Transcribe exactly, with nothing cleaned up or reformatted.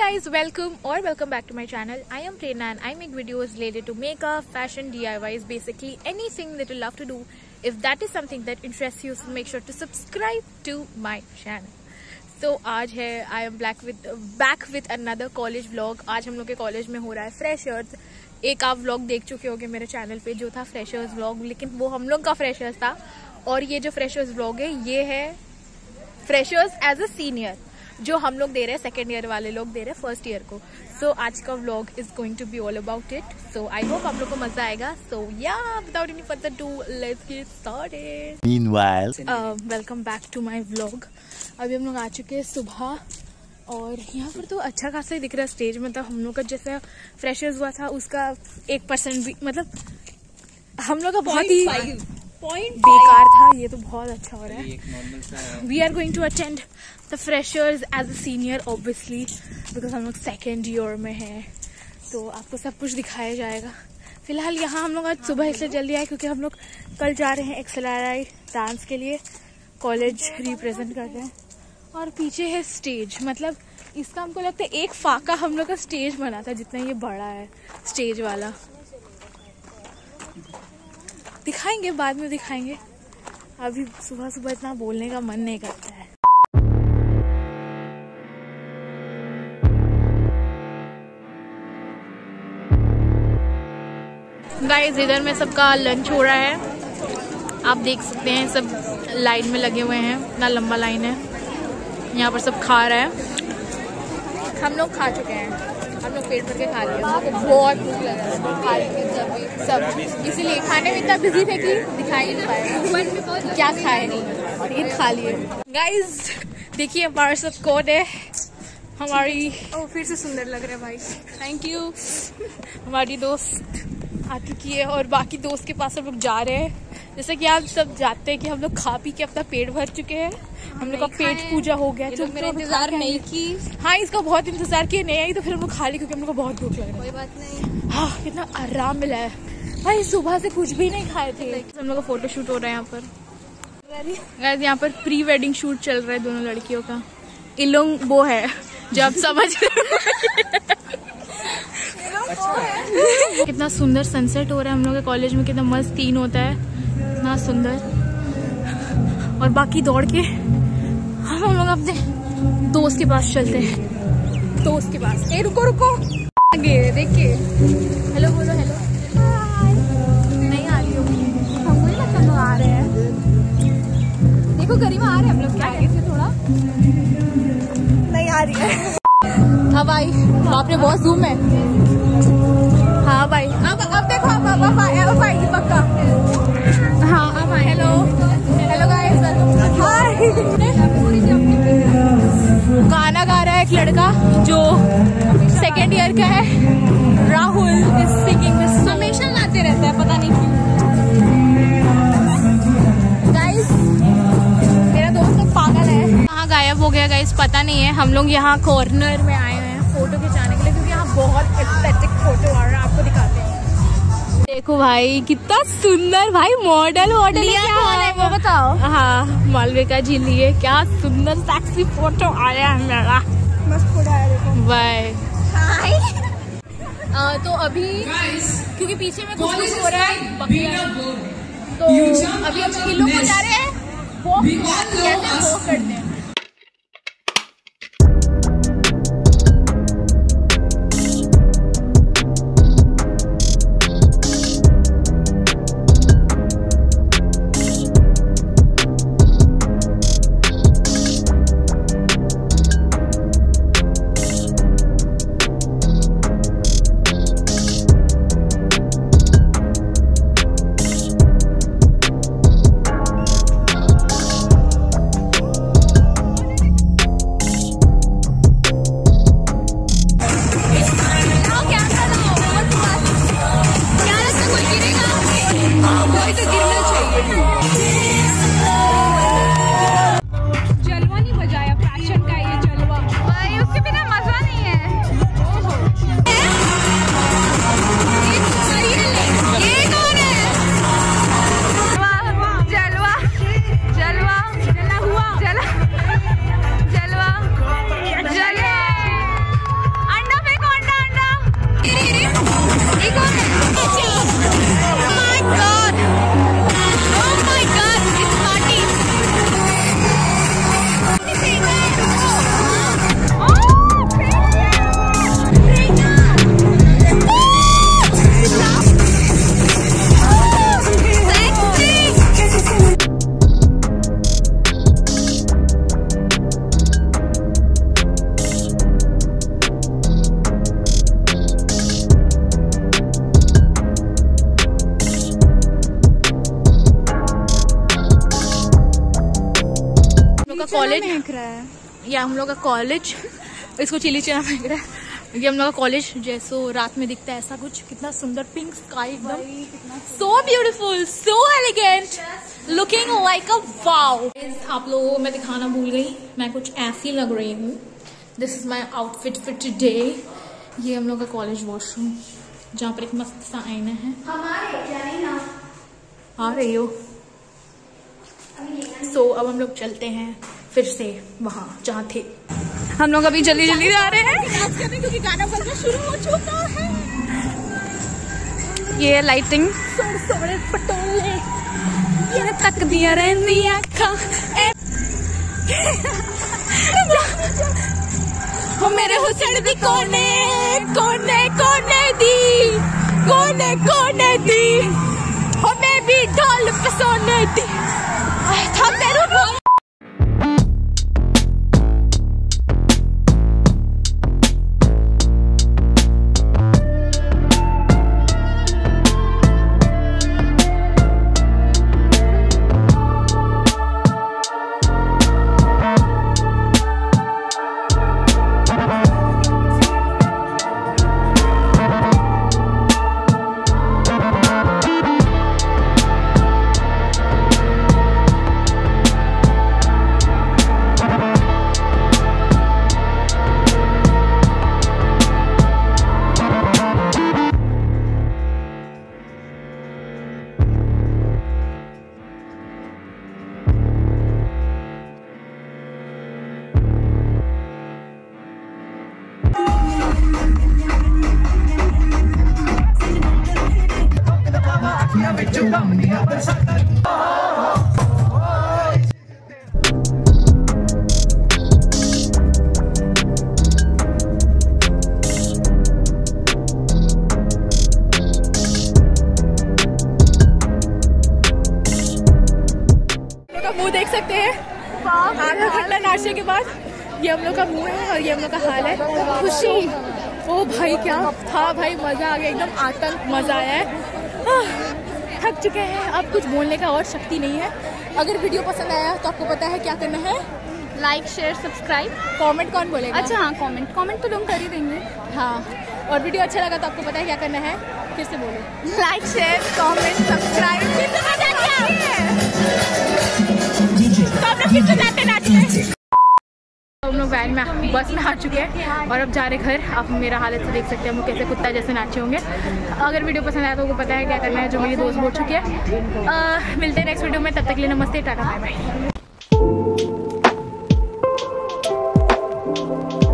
guys, welcome or welcome back to my channel. I am Prerna and I make videos related to makeup, fashion, D I Ys, basically anything that you love to do. If that is something that interests you, so make sure to subscribe to my channel. So आज है I am black with back with another college vlog. आज हम लोग के college में हो रहा है फ्रेशर्स. एक आप व्लॉग देख चुके होंगे मेरे चैनल पे जो था फ्रेशर्स व्लॉग, लेकिन वो हम लोग का फ्रेशर्स था. और ये जो फ्रेशर्स व्लॉग है ये है फ्रेशर्स एज अ सीनियर, जो हम लोग दे रहे हैं सेकेंड ईयर वाले लोग दे रहे हैं फर्स्ट ईयर को. सो so, आज का vlog is going to be all about it. So I hope आप लोग को मजा आएगा. So yeah without any further do let's get started. Meanwhile welcome back to my vlog. अभी हम लोग आ चुके हैं सुबह और यहाँ पर तो अच्छा खासा ही दिख रहा है स्टेज. मतलब हम लोग का जैसे फ्रेशर्स हुआ था उसका एक परसेंट भी, मतलब हम लोग का बहुत ही बेकार था. ये तो बहुत अच्छा हो रहा है. We are going to attend the freshers as a senior obviously, because हम लोग सेकेंड ईयर में हैं. तो आपको सब कुछ दिखाया जाएगा. फिलहाल यहाँ हम लोग आज सुबह इसलिए जल्दी आए क्योंकि हम लोग कल जा रहे हैं एक्सेलराई डांस के लिए. कॉलेज रिप्रेजेंट कर रहे हैं और पीछे है स्टेज. मतलब इसका हमको लगता है एक फाका हम लोग का स्टेज बना था जितना ये बड़ा है स्टेज वाला. दिखाएंगे बाद में दिखाएंगे. अभी सुबह सुबह इतना बोलने का मन नहीं करता है. गाइस इधर में सबका लंच हो रहा है. आप देख सकते हैं सब लाइन में लगे हुए हैं. इतना लंबा लाइन है. यहाँ पर सब खा रहे हैं. हम लोग खा चुके हैं. हम लोग पेट भर के खा लिए. हमको बहुत भूख लगा है. खा लेंगे सब सब इसीलिए खाने में इतना बिजी थे कि दिखाई नहीं पाया क्या खाए नहीं. और ये खा लिए. गाइस देखिए हमारे साथ कौन है. हमारी ओ फिर से सुंदर लग रहा है भाई. Thank you. हमारी दोस्त आ चुकी है और बाकी दोस्त के पास हम लोग जा रहे हैं. जैसे कि आप सब जानते हैं कि हम लोग खा पी के अपना पेट भर चुके हैं. हम लोग का पेट पूजा हो गया. तो मेरा इंतजार नहीं की. हाँ इसका बहुत इंतजार किया. नहीं आई तो फिर हम लोग खा ली क्योंकि हम लोग को बहुत भूख लग रहा है. कोई बात नहीं. हाँ कितना आराम मिला है भाई. सुबह से कुछ भी नहीं खाए थे. हम लोग का फोटो शूट हो रहा है यहाँ पर. गाइस यहाँ पर प्री वेडिंग शूट चल रहा है दोनों लड़कियों का. इन लोग वो है जब समझ कितना सुंदर सनसेट हो रहा है हम लोग के कॉलेज में. कितना मस्त सीन होता है. इतना सुंदर. और बाकी दौड़ के हम हम लोग अपने दोस्त के पास चलते हैं. दोस्त के पास. ए रुको रुको आगे देखिए. हेलो बोलो. हेलो नहीं आ रही हो. हमको नहीं लगता लोग आ रहे हैं. देखो गरिमा आ रहे हैं हम लोग के आगे से. थोड़ा नहीं आ रही है. हाँ भाई बाप रे बहुत जूम है. हाँ भाई अब अब देखो अब अब अब अब आएगी पक्का. हाँ अब आए. Hello hello guys welcome. Hi. गाना गा रहा है एक लड़का जो सेकेंड ईयर का है. Rahul is singing this. हमेशा गाते रहता है पता नहीं क्यों. गाइस मेरा दोस्त तो पागल है. कहाँ गायब हो गया गाइस पता नहीं है. हम लोग यहाँ कॉर्नर में आए हैं फोटो खिंचाने के लिए क्योंकि यहाँ बहुत एस्थेटिक फोटो आ रहा है. आपको दिखाते हैं. देखो भाई कितना सुंदर. भाई मॉडल मॉडल कौन है वो बताओ. हाँ मालविका जी लिए. क्या सुंदर सेक्सी फोटो आया है मेरा. मस्त फोटो आया देखो. बाय. तो अभी क्योंकि पीछे में कुछ कुछ हो रहा है तो अभी हम किलो को जा रहे हैं. वो कैसे वो करते हैं. का कॉलेज फेंक रहा है। या हम लोग का कॉलेज, इसको चिली चना फेंक रहा है। ये हम लोग का कॉलेज जैसो रात में दिखता है ऐसा कुछ। कितना सुंदर पिंक स्काई, एकदम so beautiful, so elegant, looking like a wow. आप लोगों को मैं दिखाना भूल गई, मैं कुछ ऐसी लग रही हूँ। This is my outfit for today. ये हम लोग का कॉलेज वॉशरूम, जहाँ पर एक मस्त सा आईना है। आ रही हो? सो so, अब हम लोग चलते हैं फिर से वहाँ जहाँ थे। हम लोग अभी जल्दी जल्दी आ रहे हैं क्योंकि गाना बजना शुरू हो चुका है। ये लाइटिंग सोने पटोले ये तक दिया रहनी आँखा हो मेरे हुसैन दी कोने कोने कोने दी कोने कोने दी हो मैं भी ढोल पे सोने दी था तेरू मुंह देख सकते हैं आधा घंटा नाश्ते के बाद। ये हम लोग का मुंह है और ये हम लोग का हाल है। खुशी, ओ भाई क्या था भाई, मजा आ गया, एकदम आतंक मजा आया है। थक चुके हैं, अब कुछ बोलने का और शक्ति नहीं है। अगर वीडियो पसंद आया तो आपको पता है क्या करना है, लाइक शेयर सब्सक्राइब। कमेंट कौन बोलेगा? अच्छा हाँ, कमेंट कमेंट तो लोग कर ही देंगे। हाँ, और वीडियो अच्छा लगा तो आपको पता है क्या करना है, फिर से बोलो, लाइक शेयर कमेंट सब्सक्राइब। हम लोग वैन में बस में आ चुके हैं और अब जा रहे घर। आप मेरा हालत से देख सकते हैं, हम लोग कैसे कुत्ता जैसे नाचे होंगे। अगर वीडियो पसंद आया तो आपको पता है क्या करना है, जो मेरी दोस्त बोल चुकी है। मिलते हैं नेक्स्ट वीडियो में, तब तक के लिए नमस्ते, टाटा बाय बाय।